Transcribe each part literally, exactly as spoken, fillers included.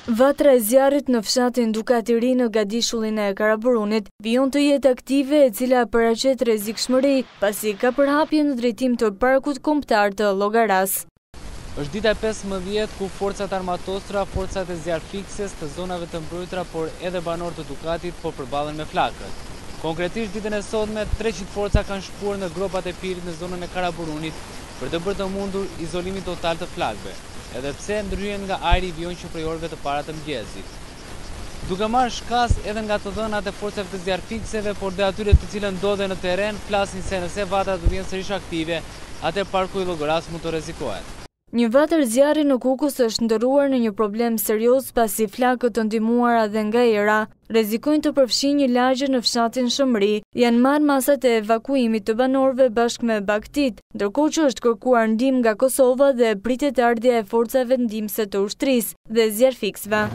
Vatra e zjarrit në fshatin Dukatiri në Gadishullin e Karaburunit vijon të jetë aktive e cila paraqet rrezikshmëri pasi ka përhapje në drejtim të parkut kombëtar të Llogaras. Është dita e pesëmbëdhjetë ku forcat armatosura, forcat e zjarfikses të zonave të mbrojtura, por edhe banorët të Dukatit po përballen me flakët. Konkretisht ditën e sotme treqind forca kanë shkuar në gropat e pirit në zonën e Karaburunit për të bërë të mundur izolimin total të flakëve, edhe pse ndryhen nga ajri i vijon që prej orëve të para të mëngjesit. Duke marrë shkas edhe nga të dhënat e forcave të zjarfikseve, por dhe atyre të cilën ndodhen në terren, flasin se nëse vatra do vjen sërish aktive, atë parku i Llogaras mund të rrezikohet. Një vatër zjarri në Kukës është ndërruar në një problem serioz pasi flakët të ndihmuara dhe nga era rrezikojnë të përfshin një lagje në fshatin Shëmri. Janë marrë masat e evakuimit të banorëve bashkë me bagtit, ndërkohë që është kërkuar ndihmë nga Kosova dhe pritet ardhja e forcave ndihmëse të ushtrisë dhe zjarfiksve.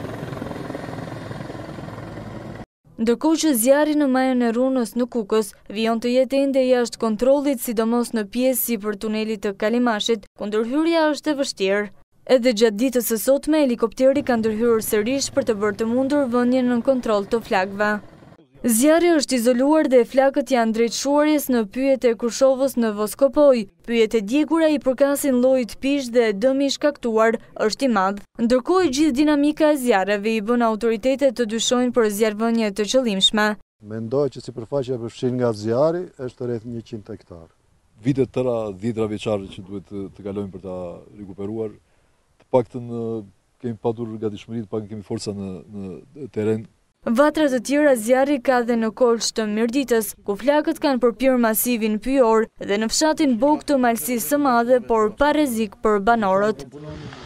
Ndërkohë që zjarri në Majën e Rrunës në Kukës vijon të jetë ende jashtë kontrollit, sidomos në pjesë sipër tunelit të Kalimashit, ku ndërhyrja është e vështirë. Edhe gjatë ditës së sotme, helikopteri ka ndërhyrë sërish për të bërë të mundur vënien në kontroll të flakëve. Zjarri është izoluar dhe flakët janë drejt shuarjes në pyjet e Kushovës në Voskopoj. Pyjet e djegura i përkasin llojit pish dhe dëmi i shkaktuar është i madh. Ndërkohë gjithë dinamika e zjarreve i bën autoritetet të dyshojnë për zjarrvënie të qëllimshme. Mendoj që sipërfaqja e përfshin nga zjarri është rreth njëqind hektar. Vitet tëra, dhjetra vjeçare që duhet të, të kalojmë për ta rikuperuar, të paktën kemi patur gatishmëri, të paktën kemi forca në, në terren. Vatra të tjera zjarri ka dhe në kolç të Mirditës, ku flakët kanë përpjër masivin pyjor dhe në fshatin Bog të malësisë së madhe, por pa rrezik për banorët.